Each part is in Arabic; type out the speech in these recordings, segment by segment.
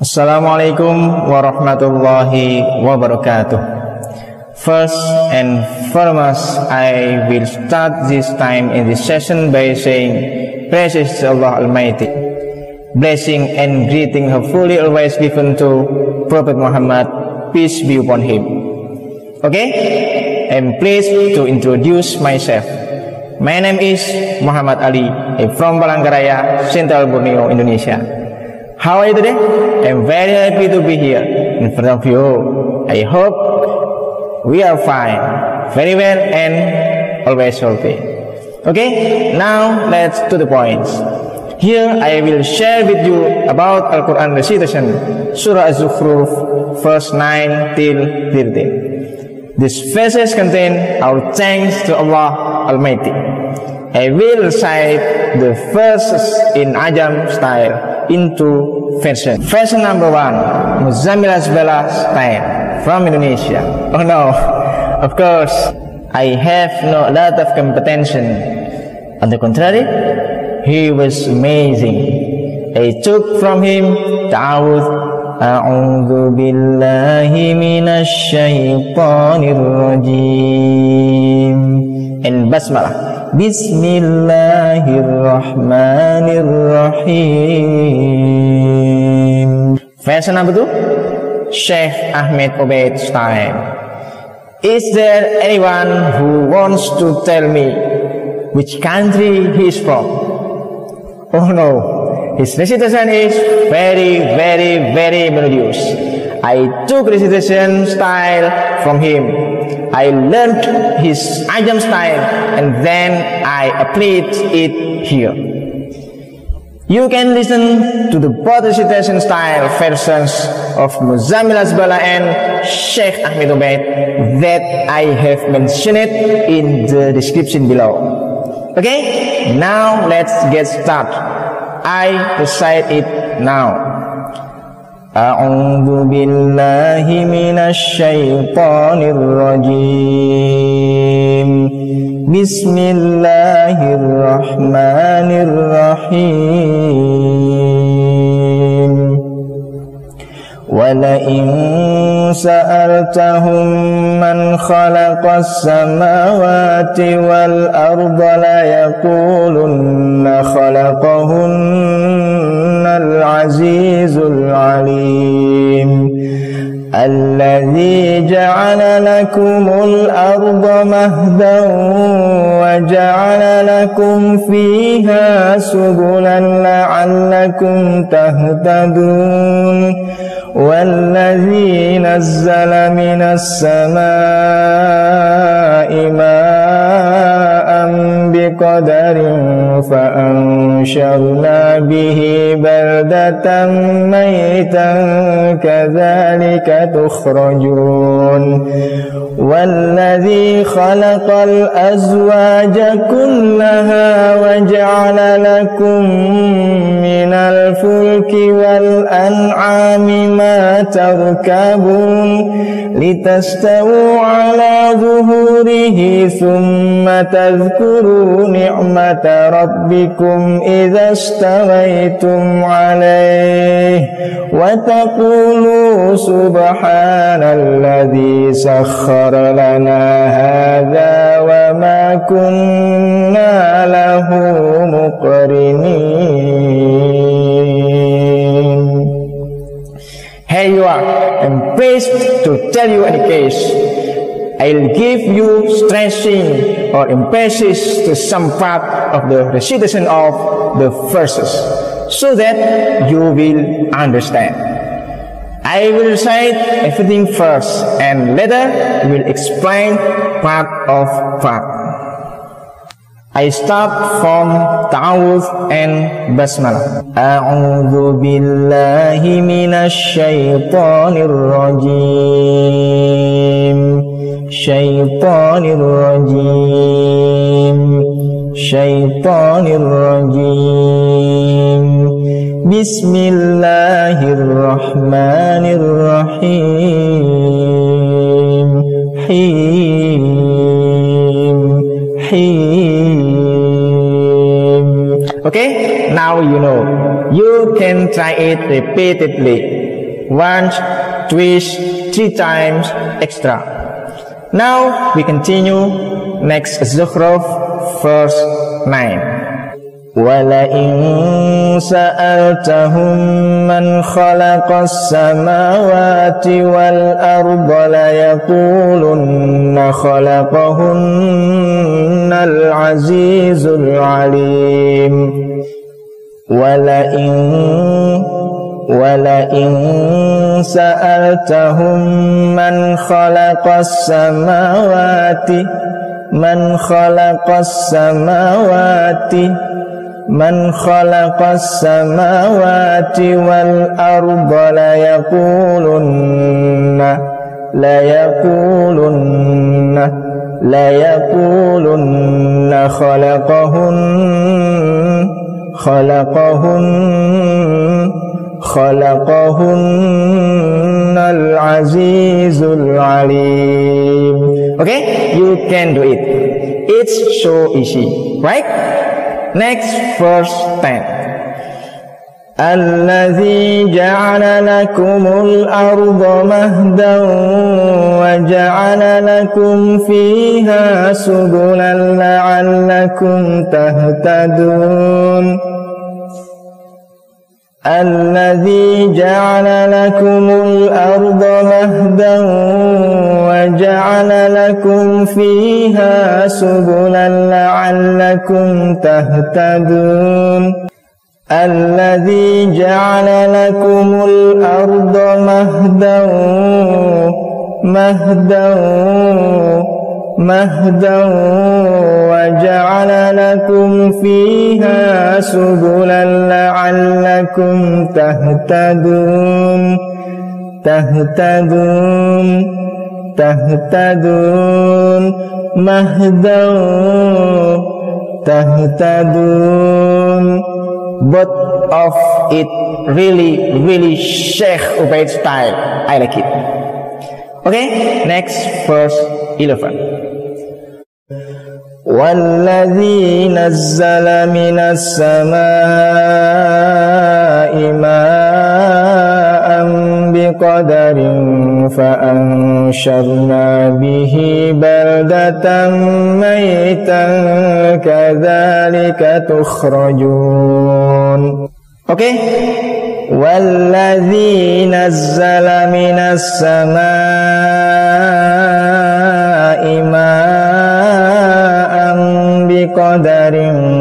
Assalamualaikum warahmatullahi wabarakatuh. First and foremost, I will start this time in this session by saying, praises to Allah Almighty. Blessing and greeting hopefully always given to Prophet Muhammad, peace be upon him. Okay, I'm pleased to introduce myself. My name is Muhammad Ali. I'm from Palangkaraya, Central Borneo, Indonesia. How are you today? I'm very happy to be here in front of you. I hope we are fine, very well, and always healthy. Okay, now let's to the points. Here I will share with you about Al-Quran recitation, Surah Az-Zukhruf, verse 9 till 13. These verses contain our thanks to Allah Almighty. I will recite the verses in Ajam style into version. Version number 1, Muzammil Asbala style from Indonesia. Oh no, of course, I have no lot of competition. On the contrary, he was amazing. I took from him ta'awudh. A'udhu billahi minash shaytanir rajim. And basmalah. Bismillahirrahmanirrahim. Version number 2, Sheikh Ahmed Obaid style. Is there anyone who wants to tell me which country he is from? Oh no, his recitation is very melodious. I took recitation style from him. I learned his Ajam style and then I applied it here. You can listen to the both recitation style versions of Muzammil Asbala and Sheikh Ahmed Obaid that I have mentioned in the description below. Okay, now let's get started. I recite it now. A'udhu billahi minash shaytanir rajim. Bismillahirrahmanirrahim. وَلَئِن سَأَلْتَهُمْ مَنْ خَلَقَ السَّمَاوَاتِ وَالْأَرْضَ لَيَقُولُنَّ خَلَقَهُنَّ الْعَزِيزُ الْعَلِيمُ الَّذِي جَعَلَ لَكُمُ الْأَرْضَ مَهْدًا وَجَعَلَ لَكُمْ فِيهَا سُبُلًا لَعَلَّكُمْ تَهْتَدُونَ وَالَّذِي نَزَّلَ مِنَ السَّمَاءِ مَاءً بِقَدَرٍ فَأَنشَرْنَا بِهِ بَلْدَةً مَيْتًا كَذَلِكَ تُخْرَجُونَ وَالَّذِي خَلَقَ الْأَزْوَاجَ كُلَّهَا وَجَعَلَ لَكُم مِّنَ الْفُلْكِ وَالْأَنْعَامِ مَا تَرْكَبُونَ لِتَسْتَوُوا عَلَى ظُهُورِهِ ثُمَّ تَذْكُرُوا نِعْمَةَ رَبِّكُمْ إِذَا اسْتَوَيْتُمْ عَلَيْهِ وَتَقُولُوا سُبْحَانَ الَّذِي سَخَّرَ لَنَا هَذَا وَمَا كُنَّا لَهُ مُقْرِنِينَ. Here you are. I'm pleased to tell you any case. I'll give you stressing or emphasis to some part of the recitation of the verses so that you will understand. I will recite everything first and later will explain part of part. I start from ta'awudh and basmalah. A'udhu billahi minash shaytanir rajim. Shaytanir rajim. Shaytanir rajim. Bismillahirrahmanirrahim. Okay, now you know. You can try it repeatedly. once, twice, 3 times extra. Now we continue next Zukhruf verse 9. وَلَئِن سَأَلْتَهُمْ مَنْ خَلَقَ السَّمَاوَاتِ وَالْأَرْضَ لَيَقُولُنَّ خَلَقَهُنَّ الْعَزِيزُ الْعَلِيمُ وَلَئِن سَأَلْتَهُمْ مَنْ خَلَقَ السَّمَاوَاتِ من خلق السماوات والأرض ليقولن خلقهن العزيز العليم. Okay, you can do it. It's so easy, right? Next, verse 10. الذي جعل لكم الأرض مهدا وجعل لكم فيها سبلا لعلكم تهتدون. الذي جعل لكم الأرض مهدا وجعل لكم فيها سبلا لعلكم تهتدون. الذي جعل لكم الأرض مهدا وجعل لكم فيها سبلا لعلكم تهتدون. مهدا تهتدون. Both of it really Sheikh Ubaid style. I like it. Okay, next verse 11. والذي نزل من السماء ماء بقدر فأنشرنا به بلدة ميتا كذلك تخرجون. Okay, والذي نزل من السماء ماء بقدر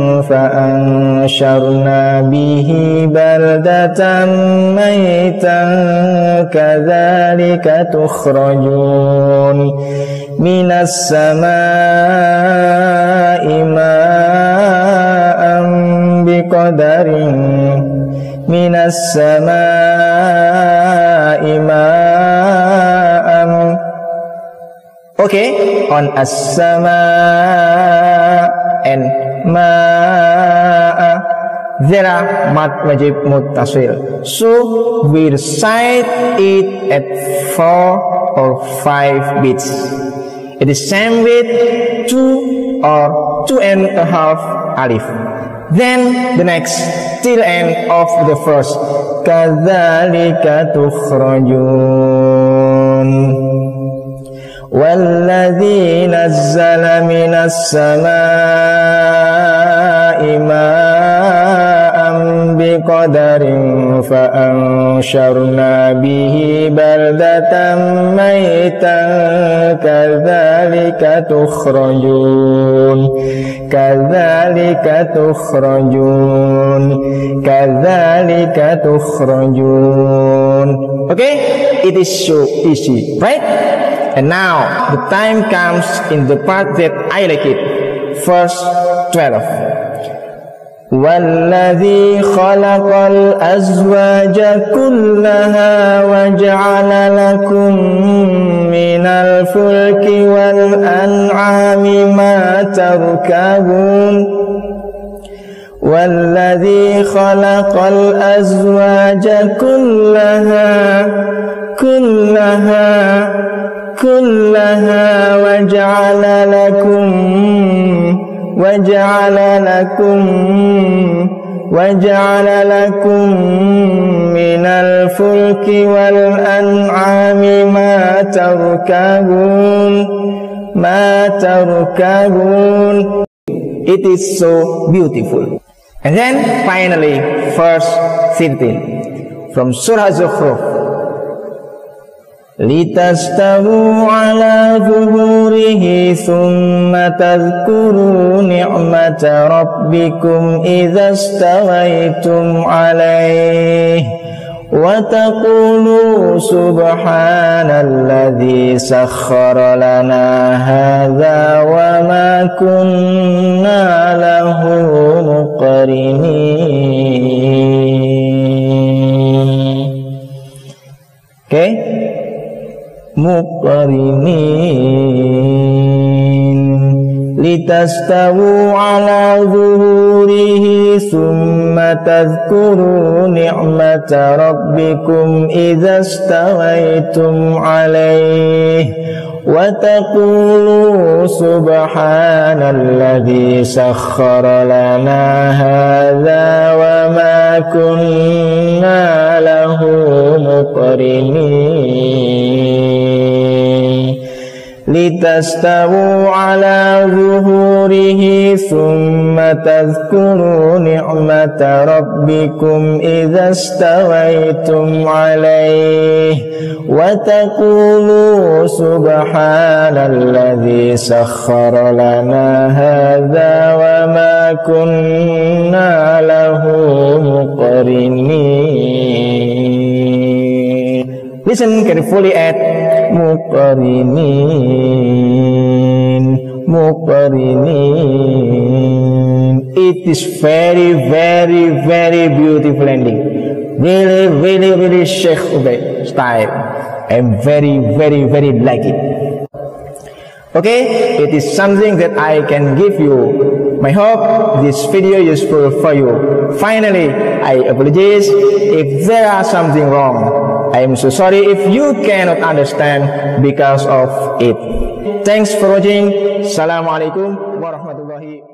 فأنشرنا به بلدة ميتا كذلك تخرجون. من السماء ماء بقدر من السماء ماء. Okay, on as-sama and ma'a there are mad wajib muttasil, so we recite it at 4 or 5 beats. It is same with 2 or 2.5 alif. Then the next till end of the verse, kadzalika tukhrajun. والذي نزل من السماء ماء بقدر فأنشرنا به بلدة ميتا كذلك تخرجون. كذلك تخرجون. Okay, it is so easy, right? And now the time comes in the part that I like it. Verse 12. وَالَّذِي خَلَقَ الْأَزْوَاجَ كُلَّهَا وَجَعَلَ لَكُم مِّنَ الْفُلْكِ وَالْأَنْعَامِ مَا تَرْكَبُونَ. وَالَّذِي خَلَقَ الْأَزْوَاجَ كلها وجعل لكم من الفلك الفلك والأنعام ما تركبون. It is so beautiful. And then finally verse 13 from Surah Zukhruf. لِتَسْتَوُوا عَلَى ظُهُورِهِ ثُمَّ تَذْكُرُوا نِعْمَةَ رَبِّكُمْ إِذَا اسْتَوَيْتُمْ عَلَيْهِ وَتَقُولُوا سُبْحَانَ الَّذِي سَخَّرَ لَنَا هَذَا وَمَا كُنَّا لَهُ مُقْرِنِينَ. Okay? مقرنين لتستووا على ظهوره ثم تذكروا نعمة ربكم إذا استويتم عليه وتقولوا سبحان الذي سخر لنا هذا وما كنا له مقرنين لتستووا على ظهوره ثم تذكروا نعمة ربكم إذا استويتم عليه وتقولوا سبحان الذي سخر لنا هذا وما كنا له مقرنين. Listen carefully at muqarinin. It is very beautiful ending. Really Sheikh Ubay style. I'm very like it. Okay, it is something that I can give you. I hope this video is useful for you. Finally, I apologize if there are something wrong. I am so sorry if you cannot understand because of it. Thanks for watching. Assalamualaikum warahmatullahi wabarakatuh.